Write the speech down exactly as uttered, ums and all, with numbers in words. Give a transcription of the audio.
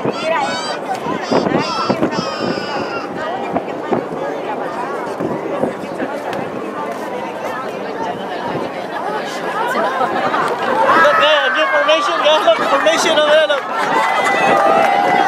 Look, uh, new formation, guys. Look, formation over there. Look.